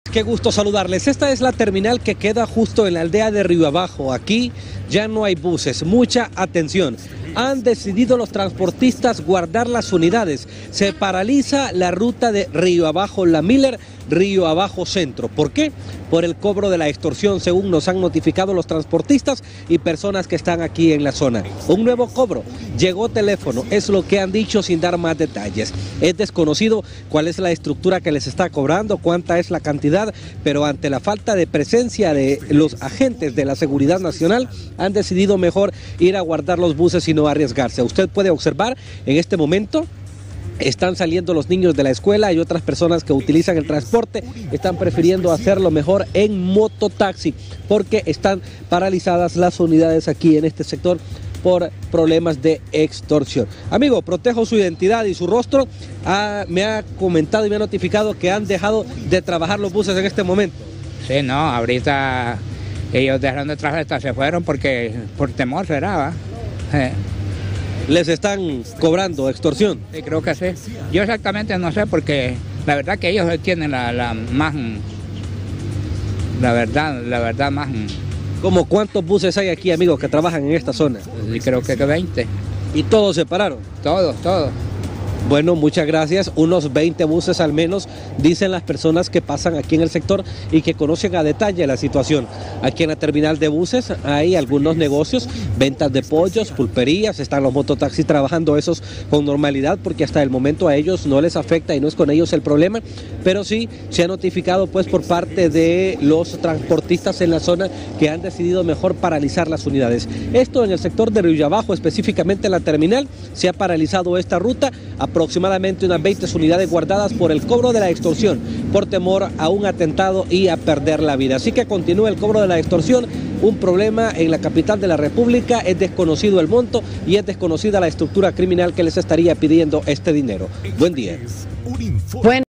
Qué gusto saludarles. Esta es la terminal que queda justo en la aldea de Río Abajo. Aquí ya no hay buses. Mucha atención. Han decidido los transportistas guardar las unidades. Se paraliza la ruta de Río Abajo-La Miller, Río Abajo Centro. ¿Por qué? Por el cobro de la extorsión, según nos han notificado los transportistas y personas que están aquí en la zona. Un nuevo cobro. Llegó teléfono, es lo que han dicho sin dar más detalles. Es desconocido cuál es la estructura que les está cobrando, cuánta es la cantidad, pero ante la falta de presencia de los agentes de la Seguridad Nacional, han decidido mejor ir a guardar los buses y no arriesgarse. Usted puede observar en este momento. Están saliendo los niños de la escuela y otras personas que utilizan el transporte están prefiriendo hacerlo mejor en mototaxi porque están paralizadas las unidades aquí en este sector por problemas de extorsión. Amigo, protejo su identidad y su rostro. Me ha comentado y me ha notificado que han dejado de trabajar los buses en este momento. Sí, no, ahorita ellos dejaron de trabajar, se fueron porque por temor será, ¿va? ¿Les están cobrando extorsión? Sí, creo que sí. Yo exactamente no sé porque la verdad que ellos tienen la más, la verdad más. ¿Cómo cuántos buses hay aquí, amigos, que trabajan en esta zona? Sí, creo que 20. ¿Y todos se pararon? Todos. Bueno, muchas gracias. Unos 20 buses al menos, dicen las personas que pasan aquí en el sector y que conocen a detalle la situación. Aquí en la terminal de buses hay algunos negocios, ventas de pollos, pulperías, están los mototaxis trabajando esos con normalidad porque hasta el momento a ellos no les afecta y no es con ellos el problema, pero sí se ha notificado pues por parte de los transportistas en la zona que han decidido mejor paralizar las unidades. Esto en el sector de Río Abajo, específicamente en la terminal, se ha paralizado esta ruta, aproximadamente unas 20 unidades guardadas por el cobro de la extorsión, por temor a un atentado y a perder la vida. Así que continúa el cobro de la extorsión, un problema en la capital de la República, es desconocido el monto y es desconocida la estructura criminal que les estaría pidiendo este dinero. Buen día. Bueno.